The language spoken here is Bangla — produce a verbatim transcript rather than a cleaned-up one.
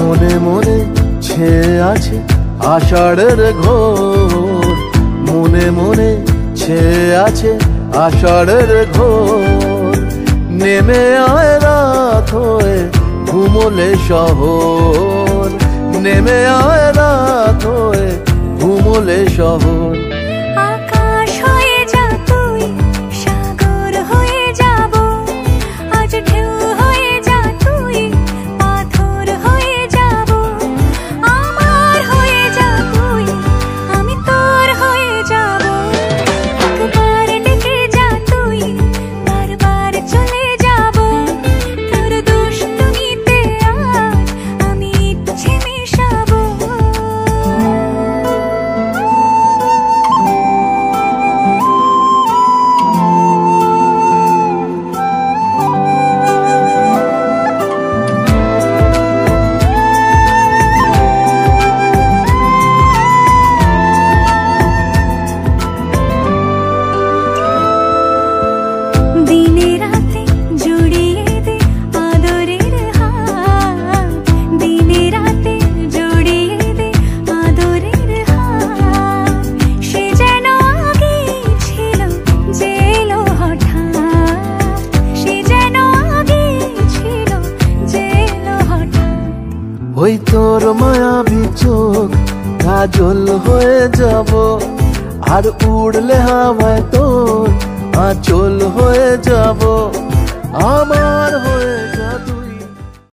মনে মনে ছেয়ে আছে আষাঢ়ের ঘোর, মনে মনে ছেয়ে আছে আষাঢ়ের ঘোর। নেমে আয় রাত হয়ে ঘুমোলে শহর, নেমে আয় রাত হয়ে ঘুমোলে শহর। আকাশ হয়ে যা তুই, সাগর হয়ে যাব, আজ ঢেউ হয়ে যা তুই, পাথর হয়ে যাব। আমার হয়ে যা তুই, আমি তোর হয়ে যাব। একবার ডেকে যা তুই, বারবার চলে যাব। তোর দুষ্টুমিতে আজ আমি ইচ্ছে মেশাবো। দিনে রাতে জড়িয়ে দে আদরের হাত, দিনে রাতে জড়িয়ে দে আদরের হাত। সে যেন আগে ছিল যে এলো হঠাৎ, সে যেন আগে ছিল যে এলো হঠাৎ। ওই তোর মায়াবী চোখ কাজল হয়ে যাব, আর উড়লে হাওয়ায় তোর আঁচল হয়ে যাব। আমার